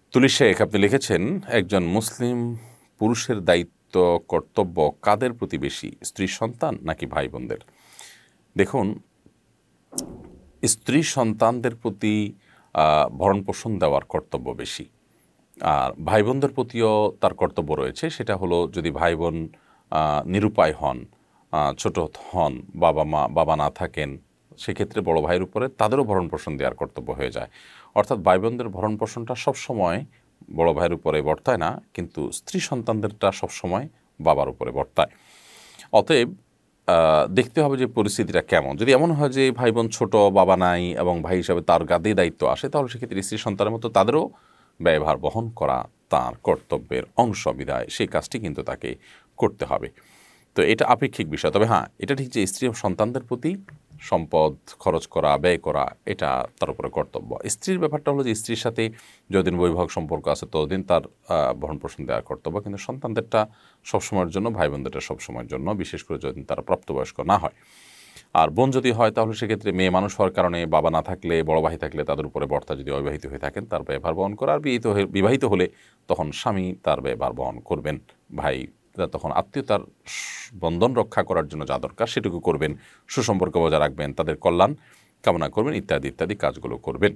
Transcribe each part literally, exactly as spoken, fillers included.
তুলি শেখ আপনি লিখেছেন, একজন মুসলিম পুরুষের দায়িত্ব কর্তব্য কাদের প্রতি বেশি, স্ত্রী সন্তান নাকি ভাই বোনদের? দেখুন, স্ত্রী সন্তানদের প্রতি ভরণ পোষণ দেওয়ার কর্তব্য বেশি, আর ভাই বোনদের প্রতিও তার কর্তব্য রয়েছে। সেটা হলো, যদি ভাই বোন নিরুপায় হন, ছোট হন, বাবা মা বাবা না থাকেন, সেক্ষেত্রে বড় ভাইয়ের উপরে তাদেরও ভরণ পোষণ দেওয়ার কর্তব্য হয়ে যায়। অর্থাৎ ভাই বোনদের ভরণ পোষণটা সবসময় বড় ভাইয়ের উপরে বর্তায় না, কিন্তু স্ত্রী সন্তানদেরটা সবসময় বাবার উপরে বর্তায়। অতএব দেখতে হবে যে পরিস্থিতিটা কেমন। যদি এমন হয় যে ভাই বোন ছোট, বাবা নাই এবং ভাই হিসাবে তার গাদে দায়িত্ব আসে, তাহলে সেক্ষেত্রে স্ত্রী সন্তানের মতো তাদেরও ব্যয়ভার বহন করা তার কর্তব্যের অংশ বিধায় সেই কাজটি কিন্তু তাকে করতে হবে। তো এটা আপেক্ষিক বিষয়। তবে হ্যাঁ, এটা ঠিক যে স্ত্রী ও সন্তানদের প্রতি সম্পদ খরচ করা, ব্যয় করা, এটা তার উপরে কর্তব্য। স্ত্রীর ব্যাপারটা হলো যে স্ত্রীর সাথে যতদিন বৈবাহিক সম্পর্ক আছে ততদিন তার ভরণ পোষণ দেওয়ার কর্তব্য, কিন্তু সন্তানদেরটা সবসময়ের জন্য, ভাই বোনদেরটা সবসময়ের জন্য, বিশেষ করে যতদিন তারা প্রাপ্তবয়স্ক না হয়। আর বোন যদি হয় তাহলে সেক্ষেত্রে মেয়ে মানুষ হওয়ার কারণে বাবা না থাকলে, বড় ভাই থাকলে তাদের উপরে বর্তা যদি অবিবাহিত হয়ে থাকেন তার ব্যয়ভার বহন করা, আর বিহিত হয়ে বিবাহিত হলে তখন স্বামী তার ব্যয়ভার বহন করবেন। ভাই তখন আত্মীয়তার বন্ধন রক্ষা করার জন্য যা দরকার সেটুকু করবেন, সুসম্পর্ক বজায় রাখবেন, তাদের কল্যাণ কামনা করবেন, ইত্যাদি ইত্যাদি কাজগুলো করবেন।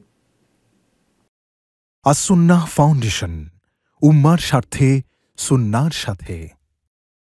আস-সুন্নাহ ফাউন্ডেশন, উম্মার স্বার্থে সুন্নাহর সাথে।